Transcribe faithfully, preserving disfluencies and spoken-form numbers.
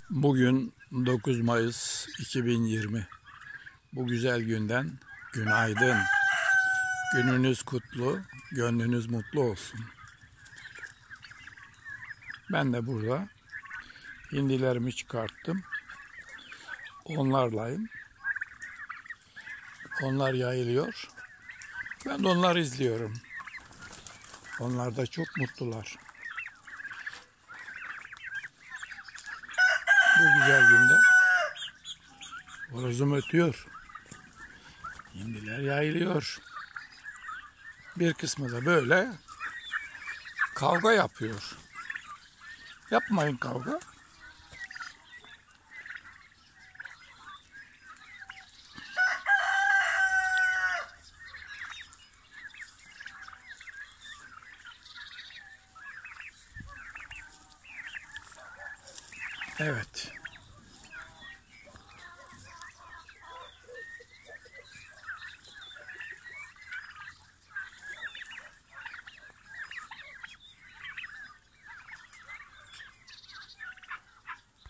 Bugün dokuz Mayıs iki bin yirmi. Bu güzel günden günaydın. Gününüz kutlu, gönlünüz mutlu olsun. Ben de burada hindilerimi çıkarttım. Onlarlayım. Onlar yayılıyor. Ben de onları izliyorum. Onlar da çok mutlular. Bu güzel günde horozum ötüyor. Hindiler yayılıyor. Bir kısmı da böyle kavga yapıyor. Yapmayın kavga. Evet.